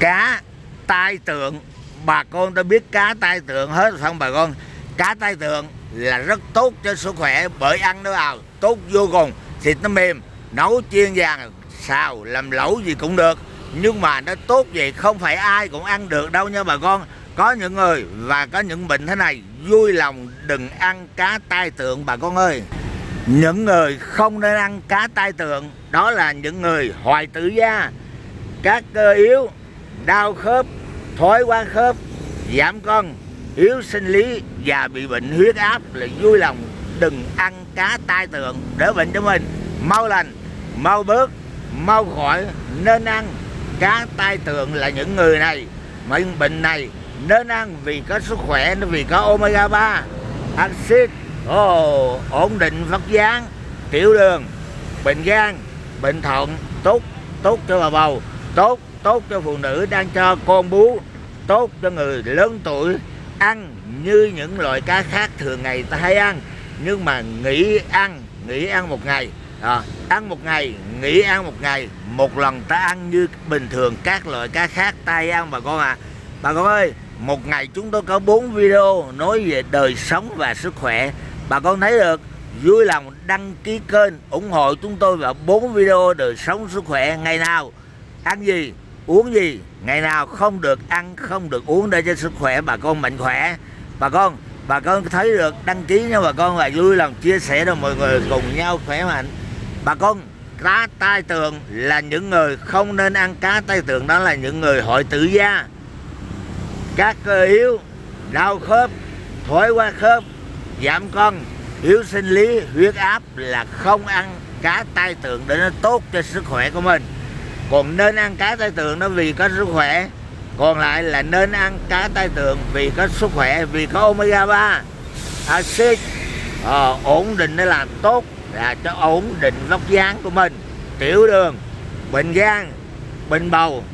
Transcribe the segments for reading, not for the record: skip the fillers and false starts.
Cá tai tượng, bà con ta biết cá tai tượng hết không bà con? Cá tai tượng là rất tốt cho sức khỏe, bởi ăn nó vào tốt vô cùng. Thịt nó mềm, nấu chiên vàng, xào, làm lẩu gì cũng được. Nhưng mà nó tốt vậy không phải ai cũng ăn được đâu nha bà con. Có những người và có những bệnh thế này, vui lòng đừng ăn cá tai tượng bà con ơi. Những người không nên ăn cá tai tượng đó là những người hoại tử da, các cơ yếu, đau khớp, thoái hóa khớp, giảm cân, yếu sinh lý và bị bệnh huyết áp là vui lòng đừng ăn cá tai tượng để bệnh cho mình mau lành, mau bớt, mau khỏi. Nên ăn cá tai tượng là những người này, mấy bệnh này nên ăn vì có sức khỏe, vì có omega 3, axit, ổn định vóc dáng, tiểu đường, bệnh gan, bệnh thận, tốt cho bà bầu, tốt cho phụ nữ đang cho con bú, tốt cho người lớn tuổi. Ăn như những loại cá khác thường ngày ta hay ăn, nhưng mà nghỉ ăn một ngày, ăn một ngày, nghỉ ăn một ngày, một lần ta ăn như bình thường các loại cá khác ta hay ăn bà con à. Bà con ơi, một ngày chúng tôi có 4 video nói về đời sống và sức khỏe. Bà con thấy được, vui lòng đăng ký kênh ủng hộ chúng tôi vào 4 video đời sống sức khỏe. Ngày nào ăn gì, uống gì, ngày nào không được ăn, không được uống để cho sức khỏe bà con mạnh khỏe. Bà con thấy được đăng ký nha bà con, và vui lòng chia sẻ cho mọi người cùng nhau khỏe mạnh. Bà con, cá tai tượng là những người không nên ăn cá tai tượng, đó là những người hoại tử da, các cơ yếu, đau khớp, thoái hóa khớp, giảm cân, yếu sinh lý, huyết áp là không ăn cá tai tượng để nó tốt cho sức khỏe của mình. Còn nên ăn cá tai tượng nó vì có sức khỏe, còn lại là nên ăn cá tai tượng vì có sức khỏe, vì có omega 3, axit, ổn định để làm tốt, là cho ổn định vóc dáng của mình, tiểu đường, bệnh gan, bệnh bầu,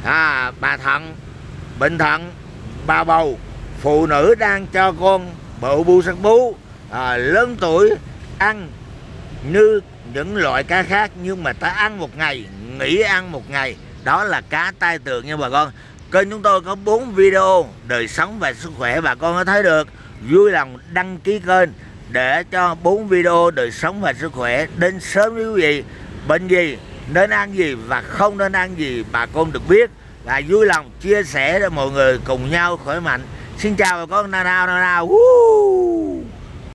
bệnh thận, bà bầu, phụ nữ đang cho con bự bu sắc bú, lớn tuổi. Ăn như những loại cá khác, nhưng mà ta ăn một ngày, nghỉ ăn một ngày, đó là cá tai tượng nha bà con. Kênh chúng tôi có 4 video đời sống và sức khỏe, bà con có thấy được, vui lòng đăng ký kênh để cho 4 video đời sống và sức khỏe đến sớm với quý vị. Bệnh gì, nên ăn gì và không nên ăn gì bà con được biết, và vui lòng chia sẻ để mọi người cùng nhau khỏe mạnh. Xin chào bà con, nào.